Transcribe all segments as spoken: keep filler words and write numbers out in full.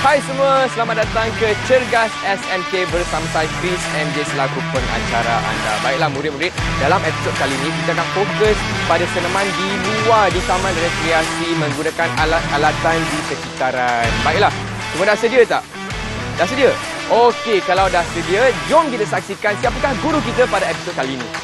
Hai semua, selamat datang ke Cergas S M K bersama saya Chris M J selaku pengacara anda. Baiklah murid-murid, dalam episod kali ini kita akan fokus pada senaman di luar di taman rekreasi menggunakan alat-alatan di sekitaran. Baiklah, semua dah sedia tak? Dah sedia? Okey, kalau dah sedia, jom kita saksikan siapakah guru kita pada episod kali ini.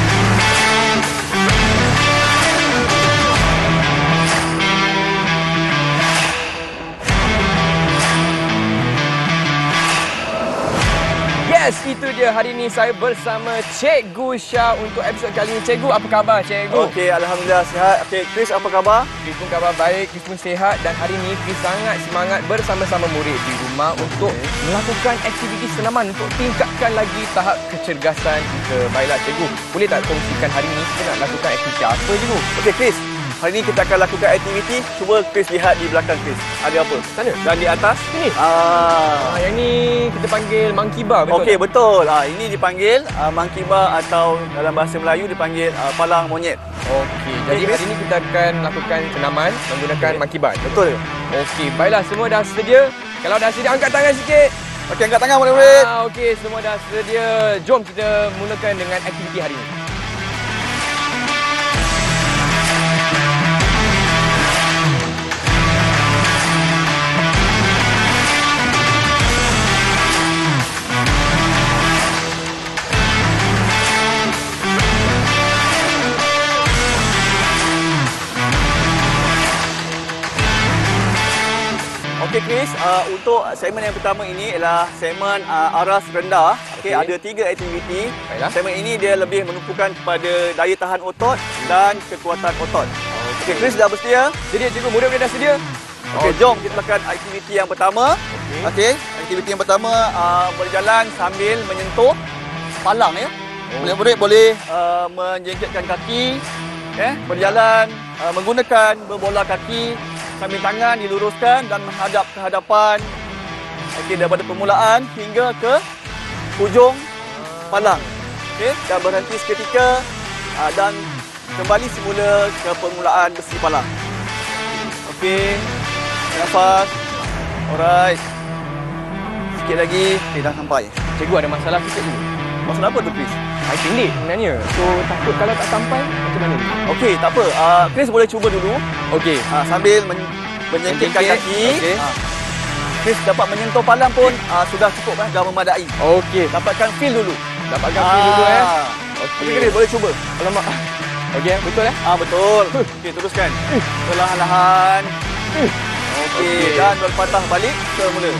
Yes, itu dia. Hari ini saya bersama Cikgu Syah untuk episod kali ini. Cikgu, apa khabar Cikgu? Okey, Alhamdulillah sihat. Okey, Chris apa khabar? Chris pun khabar baik, Chris pun sihat. Dan hari ini Chris sangat semangat bersama-sama murid di rumah untuk okay. melakukan aktiviti senaman untuk tingkatkan lagi tahap kecergasan kita. Baiklah Cikgu, boleh tak kongsikan hari ini kita nak lakukan aktiviti apa Cikgu? Okey Chris, hari ini kita akan lakukan aktiviti. Cuba Chris lihat di belakang Chris. Ada apa? Sana? Dan di atas? Sini? Ah. ah yang ni kita panggil monkey bar, betul? Okey, betul. Ah, ini dipanggil uh, monkey bar atau dalam bahasa Melayu dipanggil uh, palang monyet. Okey, jadi okay, hari ini kita akan lakukan senaman menggunakan okay. monkey bar. Betul. Okey, baiklah semua dah sedia? Kalau dah sedia, angkat tangan sikit. Okey, angkat tangan murid-murid. Ah, okey, semua dah sedia. Jom kita mulakan dengan aktiviti hari ini. Okey Chris, uh, untuk segmen yang pertama ini ialah segmen uh, aras rendah. Okey, okay. Ada tiga aktiviti. Baiklah. Segmen ini dia lebih menumpukan kepada daya tahan otot dan kekuatan otot. Okey, okay, Chris dah bersedia? Sedia cikgu, murid-murid dah sedia? Okey, okay, jom kita lakukan aktiviti yang pertama. Okey, okay, aktiviti yang pertama uh, berjalan sambil menyentuh palang ya. Murid-murid oh. boleh uh, menjengkitkan kaki, eh, berjalan uh, menggunakan berbola kaki sambil tangan diluruskan dan menghadap ke hadapan. Okey, daripada permulaan hingga ke hujung palang. Okey, dan berhenti seketika aa, dan kembali semula ke permulaan besi palang. Okey, nafas. Alright. Sikit lagi. Okey, dah sampai. Cikgu ada masalah sikit dulu. Masalah apa tu, Chris? Saya pendek sebenarnya. So, takut kalau tak sampai, macam mana? Okey, tak apa. Uh, Chris boleh cuba dulu. Okey. Uh, sambil men menyengkitkan kaki. Okey. Uh, Chris dapat menyentuh palang pun uh, sudah cukup, eh, dah memadai. Okey. Dapatkan feel dulu. Dapatkan feel dulu, eh. Okey, Chris boleh cuba. Alamak. Okey, betul, eh? Ah, betul. Okey, teruskan. Perlahan-lahan. Okey, dan berpatah balik semula.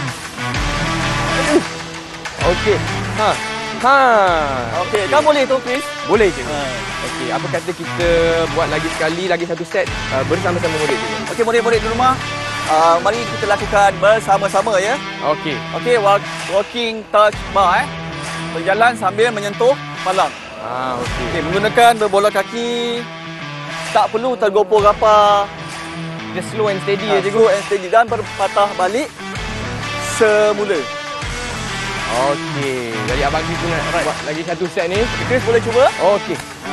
Okey. Ha. Ha. Okey, kan boleh tu, Chris? Boleh cikgu. Ha. Okey, apa kata kita buat lagi sekali, lagi satu set uh, bersama-sama murid cikgu. Okey, murid-murid di rumah, uh, mari kita lakukan bersama-sama ya. Okey. Okey, walk, walking touch bar, eh. Berjalan sambil menyentuh palang. Ah, okey. Okey, menggunakan berbola kaki. Tak perlu tergopoh gapa. Just slow and steady Ha, ya cikgu. slow and steady dan berpatah balik semula. Okey, jadi abang Chris nak right. buat lagi satu set ni. Chris boleh cuba? Okey. Ha.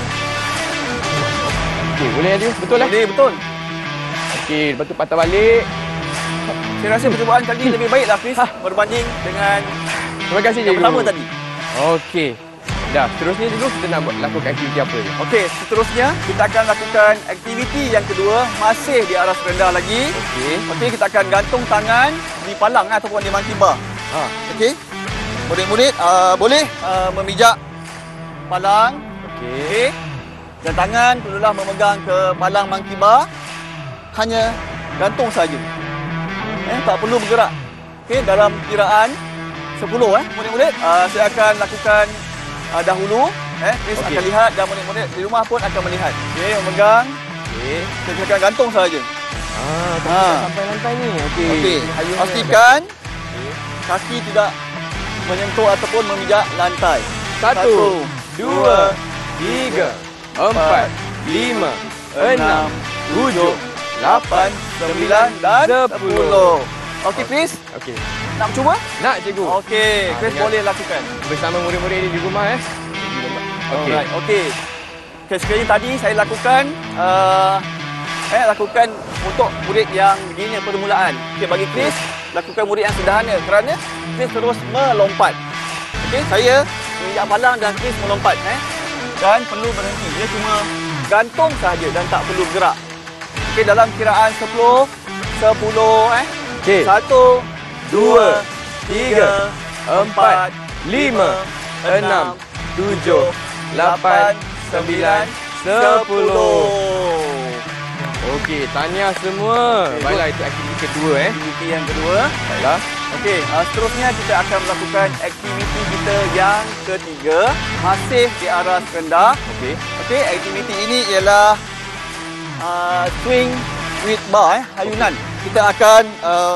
Okey, boleh Adi? Betul lah? Boleh, betul. Okey, lepas tu patah balik. Saya rasa percubaan kali ini lebih baiklah, Chris, ha. berbanding dengan Terima kasih yang cikgu. pertama tadi. Okey. Dah, seterusnya cikgu kita nak buat lakukan aktiviti apa je? Okey, seterusnya kita akan lakukan aktiviti yang kedua, masih di aras rendah lagi. Okey. Okey, kita akan gantung tangan di palang ataupun di monkey bar. Ha. Okey. Murid-murid uh, boleh uh, memijak palang. Okey. Okey. Dan tangan perlulah memegang ke palang monkey bar. Hanya gantung saja. Eh, tak perlu bergerak. Okey, dalam kiraan sepuluh, eh, murid-murid, uh, saya akan lakukan uh, dahulu. Eh, Chris okay. akan lihat dan murid-murid di rumah pun akan melihat. Okey, memegang. Okey, saya akan gantung saja. Ah, tak ha. sampai lantai ni. Okey. Okey. Pastikan okay. kaki tidak menyentuh ataupun memijak lantai. Satu, Satu dua, tiga, empat, lima, enam, tujuh, lapan, sembilan dan sepuluh. Okey, Chris. Okey. Nak cuba? Nak cikgu. Okey, Chris ha, boleh lakukan bersama murid-murid di rumah, eh. Okey. Alright, okey. Okay, sekali tadi saya lakukan uh, eh lakukan untuk murid yang beginner permulaan. Okey, bagi Chris lakukan murid yang sederhana kerana Chris terus melompat. Okey, saya menginjak palang dan Chris melompat eh. Dan perlu berhenti. Dia cuma gantung sahaja dan tak perlu gerak. Okey, dalam kiraan sepuluh, sepuluh eh. Okey. satu, dua, tiga, empat, lima, enam, tujuh, lapan, sembilan, sepuluh. Okey, tahniah semua. Okay, baiklah, itu aktiviti kedua eh. Aktiviti yang kedua. Baiklah. Okey, uh, seterusnya kita akan melakukan aktiviti kita yang ketiga, masih di aras rendah. Okey. Okey, aktiviti ini ialah uh, swing with bar eh, hayunan. Okay. Kita akan uh,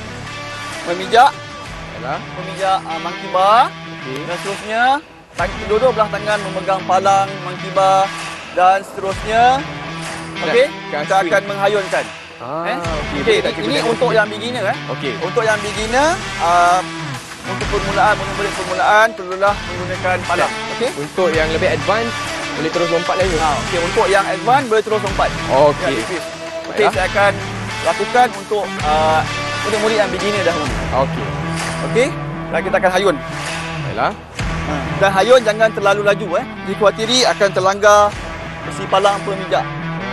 memijak Baiklah. memijak uh, monkey bar. Okey. Dan seterusnya kedua-dua belah tangan memegang palang monkey bar dan seterusnya okey, kita swing. akan menghayunkan. Ah, eh? okey. Okay, ini untuk yang beginner eh. Okey. Untuk yang beginner uh, untuk permulaan, murid-murid permulaan perlulah menggunakan palang. Okey. Untuk yang lebih advance boleh terus lompat lagi. Ha, okey, untuk yang advance boleh terus lompat. Okey. Ya, okey, saya akan lakukan untuk uh, murid-murid yang beginner dahulu. Okey. Okey. Dan kita akan hayun. Baiklah. Ha. Dan hayun jangan terlalu laju eh. Dikhuatiri akan terlanggar besi palang pemijak.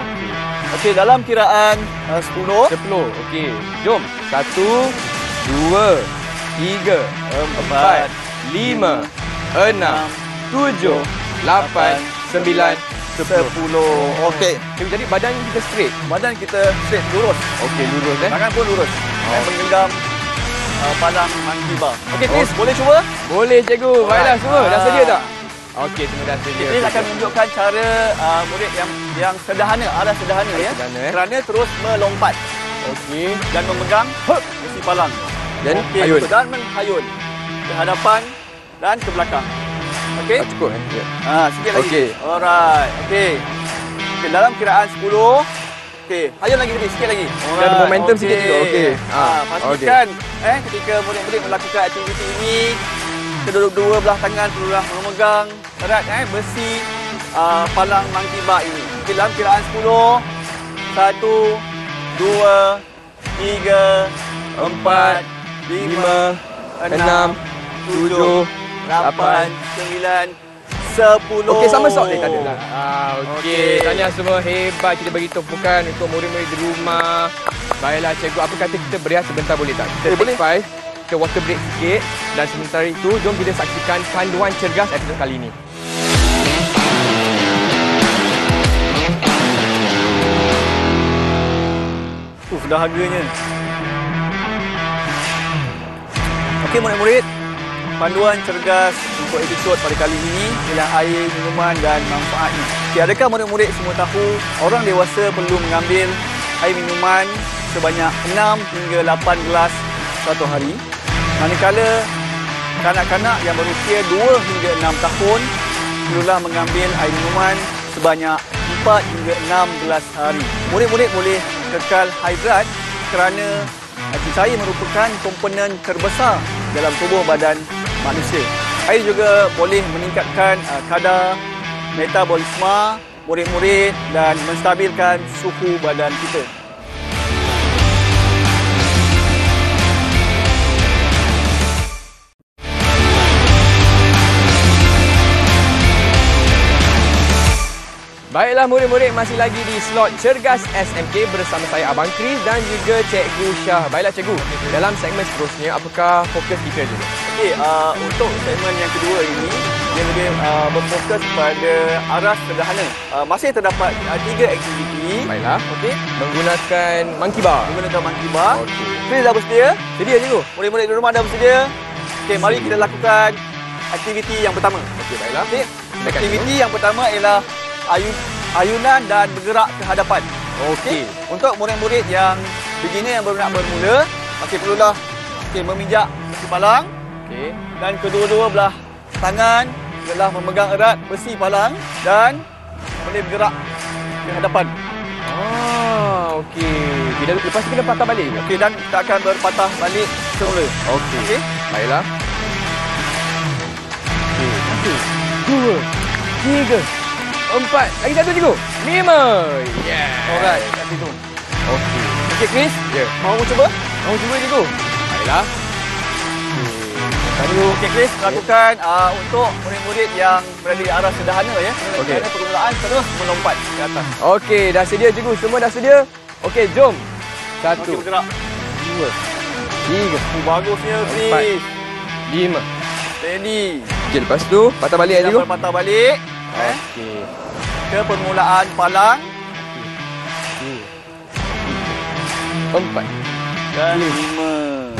Okey, dalam kiraan uh, sepuluh. sepuluh. Okey. Jom. satu, dua, tiga, empat, lima, enam, tujuh, lapan, sembilan, sepuluh. Okey. Jadi badan kita straight. Badan kita straight, lurus. Okey, lurus eh. Tangan pun lurus. Oh. Dan menggenggam uh, palang monkey bar. Okey, Chris, Oh. boleh cuba? Boleh cikgu. Baiklah semua. Dah Ah. sedia tak? Okey, semua dah sedia. Chris akan menunjukkan cara uh, murid yang yang sederhana, arah sederhana ya. Sederhana, eh. Kerana terus melompat Okey. dan memegang besi palang. Dan Okey, hayun. betul. Dan menghayun ke hadapan dan ke belakang. Okey? Ah, cukup eh. Ya. Ha, sikit lagi. Okey. Alright. Okey. Okey, dalam kiraan sepuluh. Okey, hayun lagi lebih sikit lagi. Dia ada momentum sikit juga. Okey. Ha, Ah, pastikan eh ketika murid-murid melakukan aktiviti ini kedua-dua belah tangan perlulah memegang erat eh besi uh, palang monkey bar ini. Okey, dalam kiraan sepuluh. satu, dua, tiga, empat, lima, enam, tujuh, lapan, sembilan, sepuluh. Okey, sama sok dia tak ada lah. Ah, okey. Okey. Tahniah semua, hebat kita bagi tumpukan untuk murid-murid di rumah. Baiklah cikgu, apa kata kita berehat sebentar boleh tak? Kita Eh, take boleh. five, kita water break sikit dan sementara itu jom kita saksikan panduan cergas episod kali ini. Uh, dahaganya. Okey murid-murid, panduan cergas untuk episod pada kali ini ialah air, minuman dan manfaatnya. Okey, adakah murid-murid semua tahu orang dewasa perlu mengambil air minuman sebanyak enam hingga lapan gelas satu hari, manakala kanak-kanak yang berusia dua hingga enam tahun perlulah mengambil air minuman sebanyak empat hingga enam gelas sehari. Murid-murid boleh kekal hidrat kerana air merupakan komponen terbesar dalam tubuh badan manusia. Air juga boleh meningkatkan uh, kadar metabolisme murid-murid dan menstabilkan suhu badan kita. Baiklah murid-murid, masih lagi di slot Cergas S M K bersama saya Abang Chris dan juga Cikgu Syah. Baiklah Cikgu, dalam segmen seterusnya apakah fokus kita juga? Okey, uh, untuk segmen yang kedua ini dia lebih uh, berfokus pada aras sederhana. Uh, masih terdapat uh, tiga aktiviti. Baiklah. Okey, Menggunakan monkey bar. menggunakan monkey bar. Okey. Chris dah bersedia? Sedia Cikgu? Murid-murid di rumah dah bersedia? Okey, mari kita lakukan aktiviti yang pertama. Okey, baiklah. Okey, Dekat aktiviti yang pertama ialah ayun, ayunan dan bergerak ke hadapan. Okey. Untuk murid-murid yang beginner yang baru nak bermula, okey perlulah okey memijak besi palang Okey. dan kedua-dua belah tangan ialah memegang erat besi palang dan boleh bergerak ke hadapan. Ah, okey. Kita lepas tu kena patah balik ke? Okey, dan kita akan berpatah balik semula. Okey. Okey. Baiklah. Okey. Satu, dua, tiga, empat. Lagi satu Cikgu. Lima. Yeah. Alright, kat situ. Okey. Okey Chris, Ya. mau cuba? Mau cuba Cikgu? Baiklah. Okey, okay, Chris, lakukan uh, untuk murid-murid yang berada di arah sederhana ya. Okey. Kerana permulaan terus melompat ke atas. Okey, dah sedia cikgu. Semua dah sedia? Okey, jom. Satu. Okey, bergerak. Dua. Tiga. Oh, bagusnya, Chris. Empat. Lima. Steady. Okey, lepas tu patah balik cikgu. Patah balik. Eh, Okey. ke permulaan palang. Dua. Empat. Dan lima.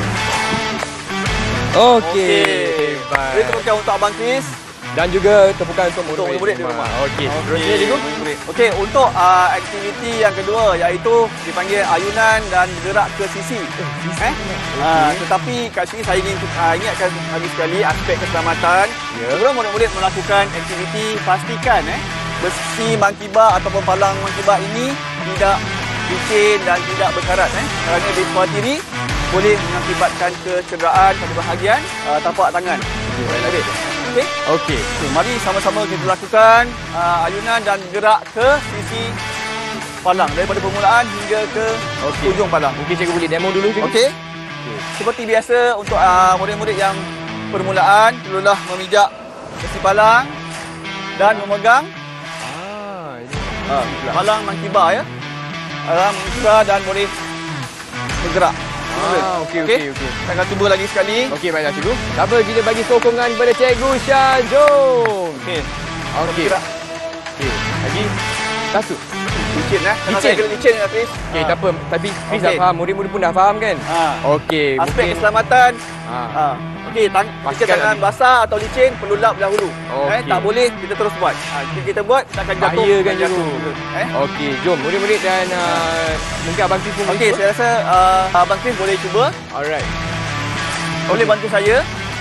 Okey. Baik. Ini tepukan untuk Abang Chris. Dan juga tepukan untuk Untuk murid di rumah. Okey. Okey, Terusnya cikgu. Okey, untuk uh, aktiviti yang kedua iaitu dipanggil ayunan dan gerak ke sisi. Oh, sisi. Eh? Uh, tetapi kat sini saya ingin uh, ingatkan lagi sekali aspek keselamatan. Ya. Sebelum murid-murid melakukan aktiviti, pastikan eh besi mangkibah ataupun palang mangkibah ini tidak licin dan tidak berkarat eh. Kerana dikhawatir boleh mengakibatkan kecederaan pada bahagian uh, tapak tangan. Okey, baiklah. Okey. Okey. Okay, mari sama-sama kita lakukan uh, ayunan dan gerak ke sisi palang daripada permulaan hingga ke Okey. hujung palang. Mungkin cikgu boleh demo dulu cikgu. Okey. Seperti biasa untuk uh, murid-murid yang permulaan perlulah memijak besi palang dan memegang Ah, ini. uh, palang mangkibah ya. Palang mangkibah dan boleh bergerak. Ah, okey okey okey. Kita akan cuba lagi sekali. Okey, baiklah cikgu. Tak apa, kita bagi sokongan kepada Cikgu Syah. Jom. Okey. Okey. Bergerak. Okey. Lagi satu. Licin eh. Kalau Licin. saya kena licin ya, Chris. Okey, tak apa. Tapi Chris dah Okey. faham. Murid-murid pun dah faham kan? Ha. Okey. Aspek mungkin- keselamatan. Ha. Ha. Okey, tang jika Pastikan tangan lagi. basah atau licin perlu lap dahulu. Okey. Eh, tak boleh kita terus buat. Ha, jika kita buat kita akan jatuh. Bahaya kan akan jatuh. cikgu? Eh. Okey, jom. Murid-murid dan uh, mungkin Abang Chris pun boleh Okey, cuba. saya rasa uh, Abang Chris boleh cuba. Alright. Boleh bantu saya.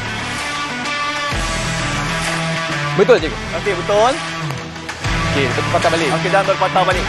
Betul cikgu? Okey, betul. Okey, kita patah balik. Okey, dan berpatah balik.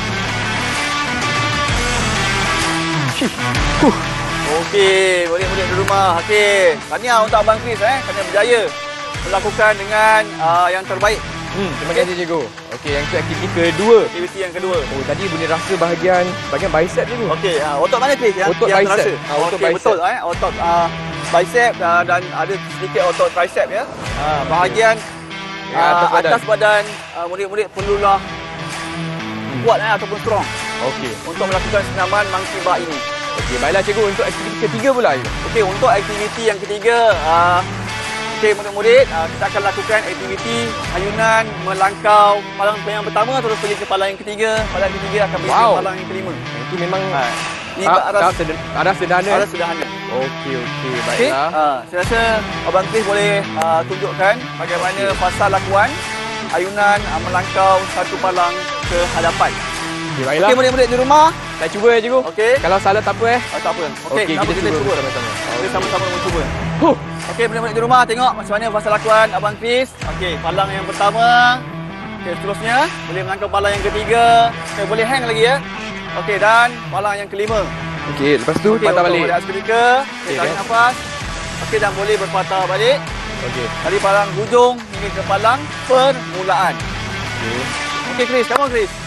Huh. Okey, murid-murid di rumah. Okey, tahniah untuk Abang Chris eh kerana berjaya melakukan dengan uh, yang terbaik. Hmm, terima kasih cikgu. Okey, yang itu aktiviti kedua. Aktiviti yang kedua. Oh, tadi boleh rasa bahagian bahagian bicep cikgu. Okey, uh, otot mana Chris yang Otot yang bicep. terasa? Ah, otot Okey, bicep. betul eh. Otot uh, bicep uh, dan ada sedikit otot tricep ya. Uh, bahagian Ya, uh, atas badan. atas badan uh, murid-murid perlulah kuat eh ataupun strong Okey. untuk melakukan senaman mangkibah ini. Okey, baiklah cikgu, untuk aktiviti ketiga pula cikgu. Okey, untuk aktiviti yang ketiga, uh, okey murid-murid, uh, kita akan lakukan aktiviti ayunan melangkau palang yang pertama terus pergi ke palang yang ketiga, palang yang ketiga akan pergi Wow. ke palang yang kelima. Itu memang Ha, ini ah, arah tahap seder- arah sederhana. arah sederhana. Okey, okey, Okey, baiklah. uh, saya rasa Abang Chris boleh uh, tunjukkan bagaimana Okey. fasa lakuan ayunan uh, melangkau satu palang ke hadapan. Okey, baiklah. Okey, murid-murid di rumah, Saya cuba ya cikgu. okey. Kalau salah tak apa eh. Uh, tak apa. Okey, Okey, sama kita kita cuba cuba. bersama-sama. Kita Okey. sama-sama mencuba. Huh. Okey, murid-murid di rumah tengok macam mana fasa lakuan Abang Chris. Okey, palang yang pertama. Okey, seterusnya boleh melangkau palang yang ketiga. Okey, boleh hang lagi ya. Okey, dan palang yang kelima. Okey, lepas tu Okey, patah untuk balik. Balik seketika. Okey, Okey, tarik kan? nafas. Okey, dan boleh berpatah balik Okey. dari palang hujung hingga ke palang permulaan. Okey. Okey, Chris, come on Chris.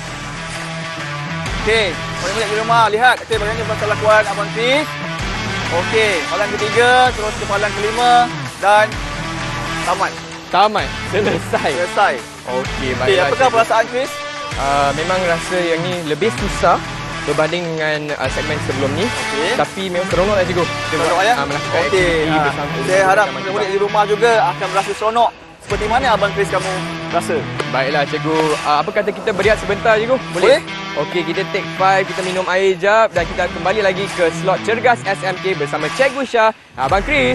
Okey, murid-murid di rumah lihat. Okey, bagaimana fasa lakuan Abang Chris. Okey, palang ketiga terus ke palang kelima dan tamat. Tamat. Selesai. Selesai. Okey, Okey, baiklah. apakah cikgu. perasaan Chris? Uh, memang rasa yang ni lebih susah berbanding dengan uh, segmen sebelum ni. Okey. Tapi memang seronok lah cikgu. Kita Seronok buat, ya? uh, melakukan Okey, aktiviti ha, bersama. saya harap bersama murid-murid kita. di rumah juga akan merasa seronok seperti mana Abang Chris kamu rasa. Baiklah cikgu. Uh, apa kata kita berehat sebentar cikgu? Boleh. Okey, kita take five, kita minum air jap dan kita kembali lagi ke slot Cergas S M K bersama Cikgu Syah, Abang Chris.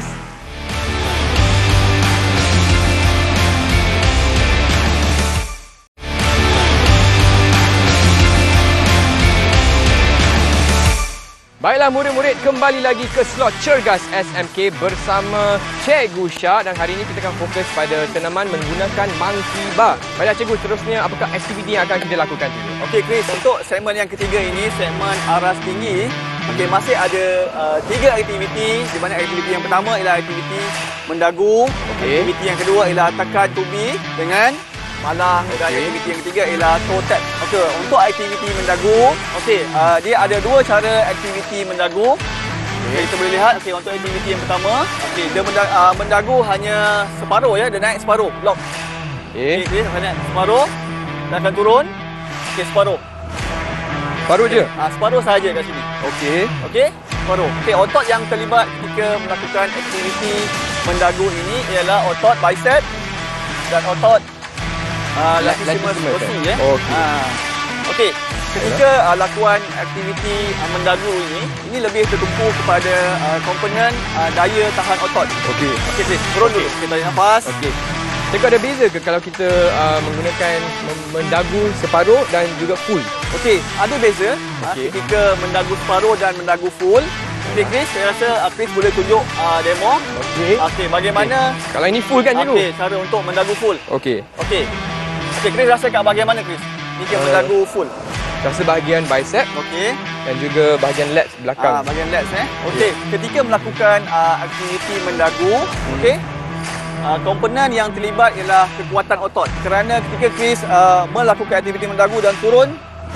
Baiklah murid-murid, kembali lagi ke slot Cergas S M K bersama Cikgu Syah dan hari ini kita akan fokus pada senaman menggunakan monkey bar. Baiklah cikgu, seterusnya apakah aktiviti yang akan kita lakukan cikgu? Okey Chris, untuk segmen yang ketiga ini, segmen aras tinggi, okey masih ada uh, tiga aktiviti di mana aktiviti yang pertama ialah aktiviti mendagu, Okey. aktiviti yang kedua ialah tekan tubi dengan palang dan Okey. aktiviti yang ketiga ialah toe tap. Okey, untuk aktiviti mendagu, okey, uh, dia ada dua cara aktiviti mendagu. Okay, kita boleh lihat okay, untuk aktiviti yang pertama, okay, dia mendagu, uh, mendagu hanya separuh ya, dia naik separuh. Lock. Okey. Okey, okay, naik separuh. Dan akan turun. Okey, separuh. Separuh je? Ah, separuh sahaja kat sini. Okey. Okey, separuh. Okey, otot yang terlibat ketika melakukan aktiviti mendagu ini ialah otot bicep dan otot uh, latissimus dorsi ya. Okey. Ah. Okey, ketika uh, lakukan aktiviti uh, mendagu ini, ini lebih tertumpu kepada uh, komponen uh, daya tahan otot. Okey. Okey, Chris, turun dulu. Kita tarik nafas. Okey. Cikgu, ada beza ke kalau kita uh, menggunakan mendagu separuh dan juga full? Okey, ada beza okay. uh, ketika mendagu separuh dan mendagu full. Okey, Chris, saya rasa uh, Chris boleh tunjuk uh, demo. Okey. Okey, bagaimana? Okay. Kalau ini full kan, cikgu? Okey, cara untuk mendagu full. Okey. Okey. Okey, Chris rasa kat bahagian mana, Chris? Jika uh, mendagu full. Rasa bahagian bicep. Okey. Dan juga bahagian lats belakang. Ah, bahagian lats eh. Okey, ketika melakukan uh, aktiviti mendagu, hmm. okey. Uh, komponen yang terlibat ialah kekuatan otot. Kerana ketika Chris uh, melakukan aktiviti mendagu dan turun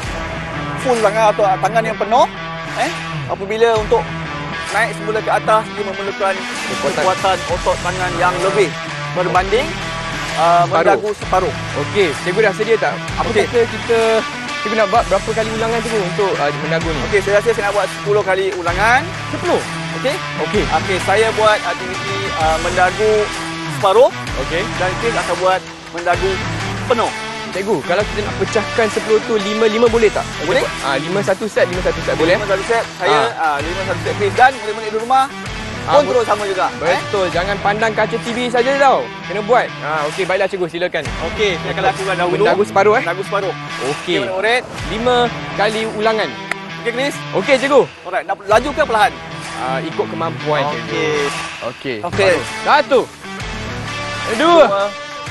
full tangan atau tangan yang penuh, eh, apabila untuk naik semula ke atas, dia memerlukan kekuatan, kekuatan otot tangan yang lebih berbanding uh, mendagu separuh. Okey, cikgu dah sedia tak? Apa okay. kata kita cikgu nak buat berapa kali ulangan cikgu untuk uh, mendagu ni? Okey, saya rasa saya nak buat sepuluh kali ulangan. sepuluh? Okey? Okey. Okey, saya buat aktiviti uh, mendagu separuh. Okey. Dan Chris akan buat mendagu penuh. Cikgu, kalau kita nak pecahkan sepuluh tu lima lima boleh tak? Boleh. Ah, lima satu set, lima satu set boleh? lima satu set. Saya ah lima satu set Chris dan murid-murid di rumah ah, pun terus sama juga. Betul, eh? Jangan pandang kaca T V saja tau. Kena buat. Ah, okey, baiklah cikgu, silakan. Okey, saya akan lakukan dahulu. Mendagu separuh eh? Mendagu separuh. Okey. Okay, murid. lima kali ulangan. Okey, Chris. Okey, cikgu. Alright, nak laju ke perlahan? Ah, ikut kemampuan okay. cikgu. Okey. Okey. Satu. Dua. Dua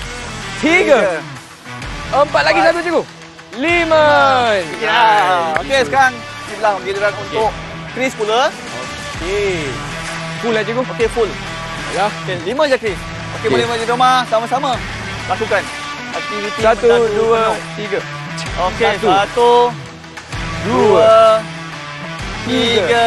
tiga. tiga. Empat lagi satu cikgu. Lima. Ya. Okey, sekarang inilah giliran okay. untuk Chris pula. Okey. Full lah cikgu. Okey, full. Ya. Okey, lima je Chris. Okey, okay. Boleh di rumah sama-sama lakukan aktiviti satu, dua, tiga. Okey, satu, satu, dua, tiga,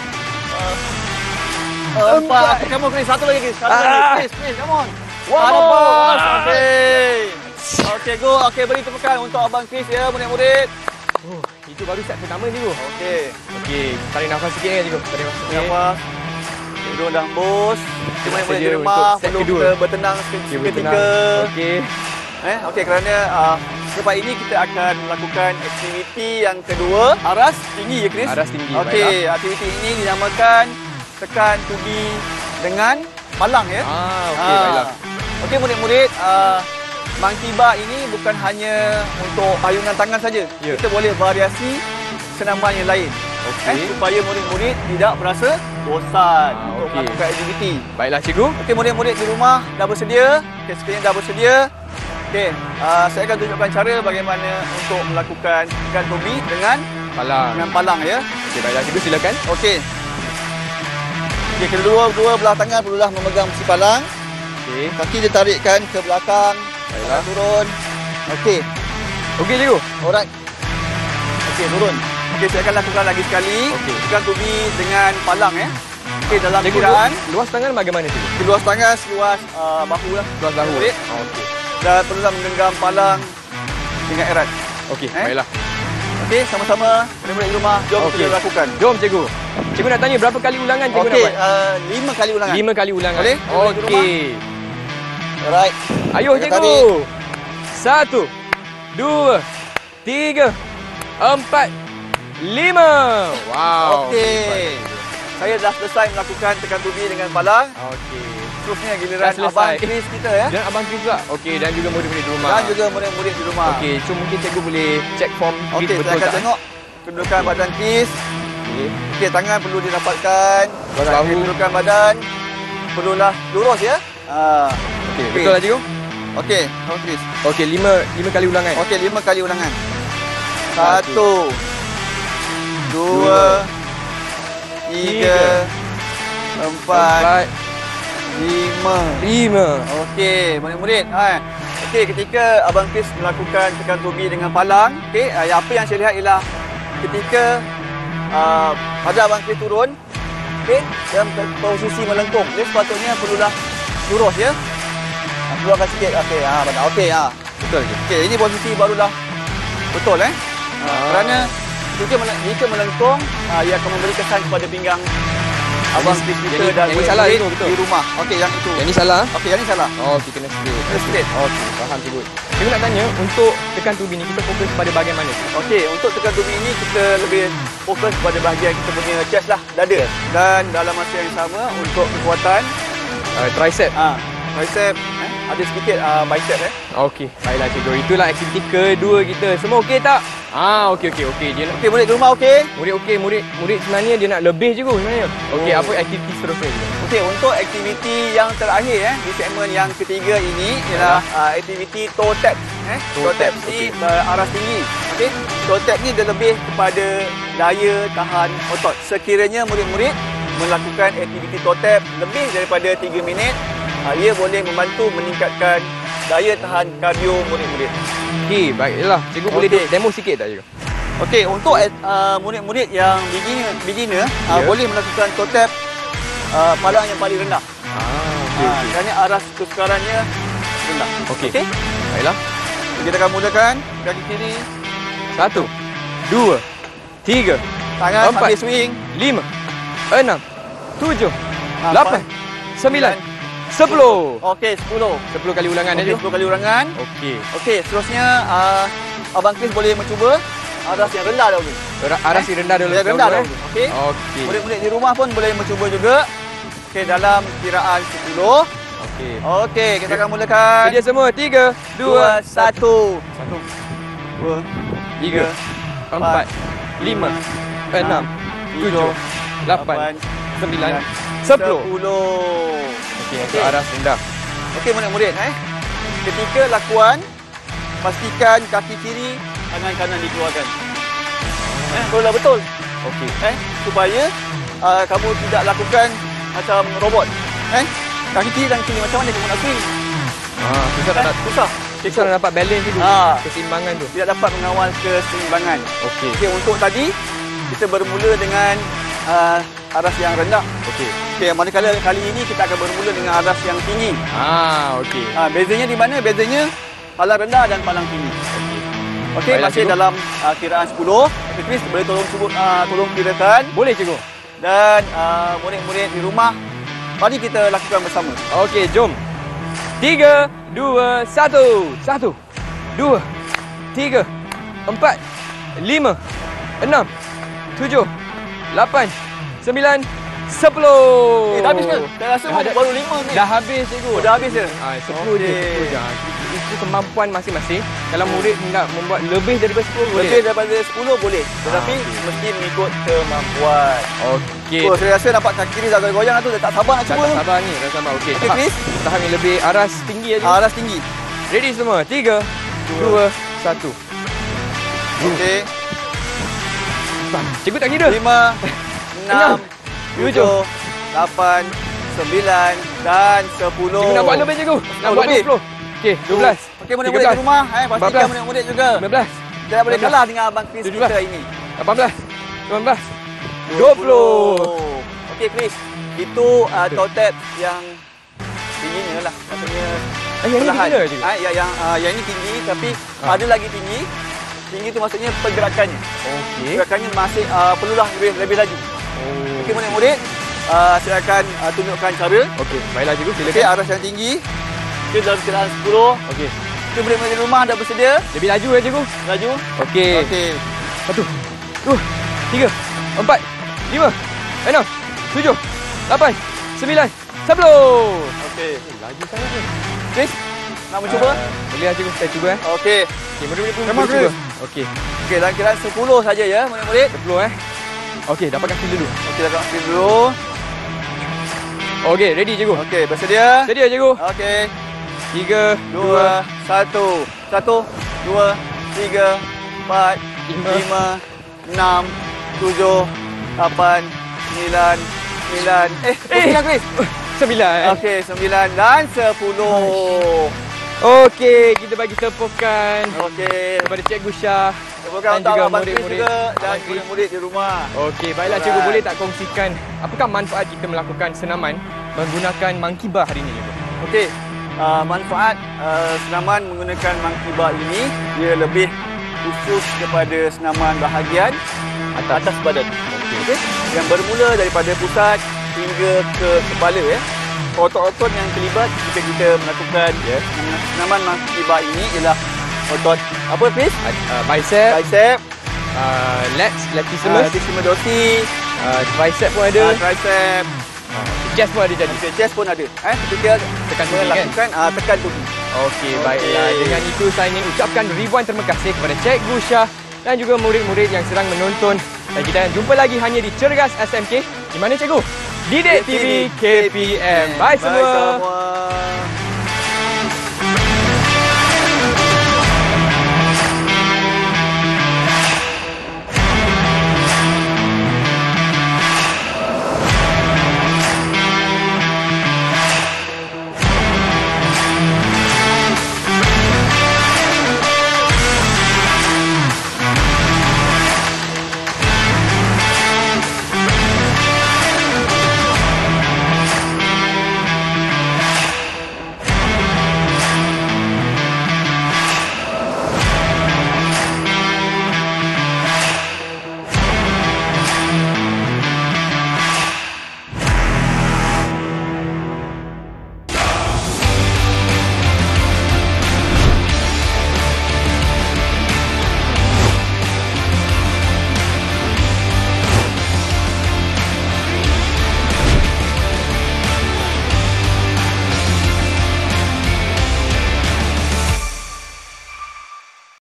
empat. empat. Okay, come on Chris, satu lagi Chris. Satu ah. lagi Chris, Chris, come on. One more. Okey. Okey, go. Okey, beri tepukan untuk Abang Chris ya, murid-murid. Oh, itu baru set pertama cikgu. Okey. Okey, tarik nafas sikit kan cikgu. Tarik nafas. Tarik nafas. Cikgu dah bos. Cuma yang boleh di rumah perlu kita bertenang seketika. Okey. Eh, okey, kerana uh, selepas ini kita akan melakukan aktiviti yang kedua, aras tinggi ya Chris. Aras tinggi. Okey, aktiviti ini dinamakan tekan tubi dengan palang ya. Ah, okey, ah. baiklah. Okey, murid-murid, uh, monkey bar ini bukan hanya untuk ayunan tangan saja. Yeah. Kita boleh variasi senaman yang lain. Okay. Eh, supaya murid-murid tidak berasa bosan ah, untuk okay. melakukan aktiviti. Baiklah cikgu. Okey, murid-murid di rumah dah bersedia. Okey, sekiranya dah bersedia. Okey, uh, saya akan tunjukkan cara bagaimana untuk melakukan tekan tubi dengan palang. Dengan palang ya. Okey, baiklah cikgu, silakan. Okey. Okey, kedua-dua belah tangan perlulah memegang besi palang. Okey. Kaki ditarikkan ke belakang. Baiklah. Turun. Okey. Okey, cikgu. Alright. Okey, turun. Okey, saya akan lakukan lagi sekali. Okey. Tekan tubi dengan palang ya. Okey, dalam cikgu, kiraan. Luas tangan bagaimana cikgu? Luas tangan seluas uh, bahu lah. Luas bahu. Okey. Oh, okey. Dan perlulah menggenggam palang dengan erat. Okey, eh? baiklah. Okey, sama-sama murid-murid di rumah, jom okay. kita lakukan. Jom cikgu. Cikgu nak tanya berapa kali ulangan cikgu okay, nak buat? Okey, uh, lima kali ulangan. Lima kali ulangan. Boleh? Okey. Alright. Ayo cikgu. Satu, dua, tiga, empat, lima. Wow. Okey. Saya dah selesai melakukan tekan tubi dengan palang. Okey. Terusnya giliran Abang Chris kita ya. Dan Abang Chris juga. Okey, dan juga murid-murid di rumah. Dan juga murid-murid di rumah. Okey, so mungkin cikgu boleh check form Chris okay, betul tak? Okey, saya akan tengok kedudukan okay. badan Chris. Okey. Okey, tangan perlu dirapatkan. Bahu. Kedudukan badan perlulah lurus ya. Ha. Okey, okay. betul lah cikgu? Okey, Abang Chris. Okey, lima, lima kali ulangan. Okey, lima kali ulangan. Satu. Dua. Tiga. Empat. Lima. Lima. Okey, murid-murid. Ha. Okey, ketika Abang Chris melakukan tekan tubi dengan palang, okey, apa yang saya lihat ialah ketika uh, pada Abang Chris turun, okey, dalam posisi melengkung. Dia sepatutnya perlulah lurus ya. Ha, keluarkan sikit. Okey, ha benar. Okey, ha. Betul je. Okey, ini posisi barulah betul eh. Ha, Ah. kerana jika meleng, jika melengkung, ha, ia akan memberi kesan kepada pinggang abang Chris kita yang ni- dan yang ni murid salah murid itu, betul. di rumah. Okey, yang itu. Yang ni salah. Okey, yang ni salah. Oh, okey, kena straight. Kena straight. Okey, faham cikgu. Cikgu nak tanya, untuk tekan tubi ni kita fokus pada bahagian mana? Okey, untuk tekan tubi ini kita lebih fokus pada bahagian kita punya chest lah, dada. Dan dalam masa yang sama untuk kekuatan Uh, tricep. ah tricep eh, ada sedikit ah, bicep eh. Okey, baiklah cikgu. Itulah aktiviti kedua kita. Semua okey tak? Ah, okey okey okey. Dia nak Okey, murid di rumah okey? murid okey, murid murid sebenarnya dia nak lebih cikgu sebenarnya. Okey, Oh. apa aktiviti seterusnya cikgu? Okey, untuk aktiviti yang terakhir eh di segmen yang ketiga ini ialah uh, aktiviti toe tap eh. Toe Toe tap tap, ni okey. beraras tinggi. Okey. Toe tap ni dia lebih kepada daya tahan otot. Sekiranya murid-murid melakukan aktiviti toe tap lebih daripada tiga minit, uh, ia boleh membantu meningkatkan daya tahan kardio murid-murid. Okey, baiklah. Cikgu boleh Okey. demo sikit tak cikgu? Okey, untuk uh, murid-murid yang beginner, beginner uh, Ya. boleh melakukan toe tap uh, palang yang paling rendah. Ah, okey Ah, okey. kerana aras kesukarannya rendah. Okey. Okey. Baiklah. Kita akan mulakan kaki kiri, Satu, dua, tiga, tangan Empat. sambil swing. lima, enam, tujuh, Ah, lapan, sembilan, sepuluh. Okey, sepuluh. Sepuluh kali ulangan Okey, ya, sepuluh kali ulangan. Okey. Okey, seterusnya uh, Abang Chris boleh mencuba aras yang rendah dahulu. Ra- Aras yang rendah dulu. Yang rendah eh. dahulu. Okey. Okey. Murid-murid di rumah pun boleh mencuba juga. Okey, dalam kiraan sepuluh. Okey. Okey, kita akan mulakan. Sedia semua. Tiga, dua, satu. satu. Satu, Dua. tiga, empat, lima, enam, tujuh, lapan, sembilan, sepuluh. Sepuluh. Okey, Okey. untuk aras rendah. Okey, murid-murid eh. Ketika lakuan, pastikan kaki kiri, tangan kanan dikeluarkan. Eh, betul lah betul. Okey. Eh, supaya uh, kamu tidak lakukan macam robot. Eh, kaki kiri dan kiri macam mana kamu nak swing? Ah, susah Eh, nak susah. susah nak dapat balance tu. Ah. Keseimbangan tu. Tidak dapat mengawal keseimbangan. Okey. Okey, untuk tadi kita bermula dengan uh, aras yang rendah. Okey. Okey, manakala kali ini kita akan bermula dengan aras yang tinggi. Ah, okey. Ha, bezanya di mana? Bezanya palang rendah dan palang tinggi. Okey. Okey, Baiklah, masih cikgu. dalam uh, kiraan sepuluh. Okey, Chris boleh tolong sebut uh, tolong kirakan Boleh cikgu. dan uh, murid-murid di rumah mari kita lakukan bersama. Okey, jom. Tiga, dua, satu. Satu, dua, tiga, empat, lima, enam, tujuh, lapan, sembilan, sepuluh. Eh, dah habis ke? Saya rasa Dah, dah. baru lima ni. Dah habis cikgu. Oh, dah habis ke? Ah, sepuluh je, Okey. sepuluh je. Ah, Itu kemampuan masing-masing. Kalau murid nak membuat lebih daripada sepuluh boleh. Lebih daripada sepuluh boleh. Tetapi Ah, okey. mesti mengikut kemampuan. Okey. Oh, saya rasa nampak kaki kiri dah goyang-goyang tu. Dah tak sabar nak Tak, cuba tak tu. sabar ni, tak sabar. Okey. Okey, tahap, Chris. tahap yang lebih aras tinggi aja. Ah, aras tinggi. Ready semua? Tiga, dua, satu. Okey. Cikgu tak kira. Lima, enam, tujuh, tujuh, lapan, sembilan dan sepuluh. Cikgu nak buat lebih cikgu. Nak Oh, buat lebih? dua puluh. Okey, dua belas. Okey, murid-murid di rumah, eh, pastikan empat belas. murid-murid juga. sembilan belas. Kita tak boleh sembilan belas. kalah dengan Abang Chris tujuh belas. kita ini. lapan belas. sembilan belas. dua puluh. Okey, Chris. Itu uh, toe tap yang beginner lah. Maksudnya Eh, yang ni perlahan. beginner cikgu? Ah, ya, yang, uh, yang ini tinggi tapi Ah. ada lagi tinggi. Tinggi tu maksudnya pergerakannya. Okey. Pergerakannya masih uh, perlulah lebih, lebih laju. Oh. Okey, murid-murid. Uh, saya akan uh, tunjukkan cara. Okey, baiklah cikgu, Okey, silakan. aras yang tinggi. Okey, dalam kiraan sepuluh. Okey. Okey, murid-murid di rumah dah bersedia? Lebih laju ya cikgu. Laju? Okey. Okey. Satu, dua, tiga, empat, lima, enam, tujuh, lapan, sembilan, sepuluh. Okey. Eh, laju sangat ni. Chris, nak mencuba? Ah, boleh lah cikgu, saya cuba eh. Okey. Okey, murid-murid pun Come on, boleh cuba. Chris. Okey, Okey, dalam kiraan sepuluh saja ya, murid-murid. sepuluh eh. Okey, dapatkan feel dulu. Okey, dah kena ambil dulu. Okey, ready cikgu. Okey, bersedia? Sedia cikgu. Okey. Tiga, dua, Dua, satu. Satu, dua, tiga, empat, lima, lima, enam, tujuh, lapan, sembilan, sembilan. Eh, Eh. sembilan, Chris. sembilan. Okey, sembilan dan sepuluh. Okey, kita bagi tepukan Okey. kepada Cikgu Syah. Terima Bukan dan untuk juga Abang Chris murid-murid juga dan Abang Chris. murid-murid di rumah. Okey, baiklah Alright. cikgu, boleh tak kongsikan apakah manfaat kita melakukan senaman menggunakan monkey bar hari ini, cikgu? Okey, uh, manfaat uh, senaman menggunakan monkey bar ini dia lebih khusus kepada senaman bahagian atas, atas badan. Okey. Okay? Yang bermula daripada pusat hingga ke kepala ya. Otot-otot yang terlibat jika kita melakukan ya, senaman monkey bar ini ialah otot apa Chris? Uh, bicep, Bicep, uh, lats, uh, latissimus, latissimus dorsi, uh, tricep pun ada, uh, tricep, uh, chest pun ada jadi. okay, chest pun ada. Eh, ketika Tekan tubi, kan? melakukan uh, tekan tubi. Okey, baiklah. Dengan itu saya ingin ucapkan ribuan terima kasih kepada Cikgu Syah dan juga murid-murid yang sedang menonton. Dan kita akan jumpa lagi hanya di Cergas S M K. Di mana, cikgu? Didik T V K P M. Bye semua. Bye semua.